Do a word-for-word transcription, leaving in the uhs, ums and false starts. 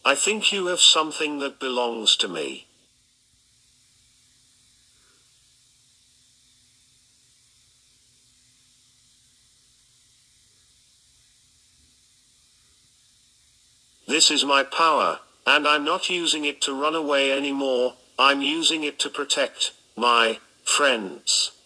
I think you have something that belongs to me. This is my power, and I'm not using it to run away anymore, I'm using it to protect my friends.